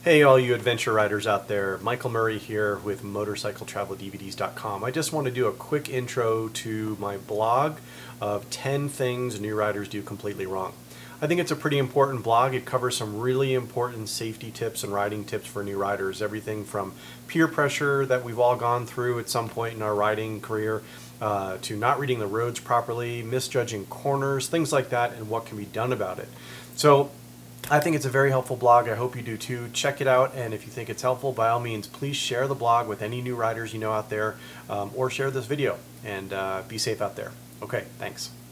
Hey all you adventure riders out there, Michael Murray here with MotorcycleTravelDVDs.com. I just want to do a quick intro to my blog of 10 things new riders do completely wrong. I think it's a pretty important blog. It covers some really important safety tips and riding tips for new riders. Everything from peer pressure that we've all gone through at some point in our riding career to not reading the roads properly, misjudging corners, things like that, and what can be done about it. So I think it's a very helpful blog. I hope you do too. Check it out, and if you think it's helpful, by all means, please share the blog with any new riders you know out there, or share this video, and be safe out there. Okay, thanks.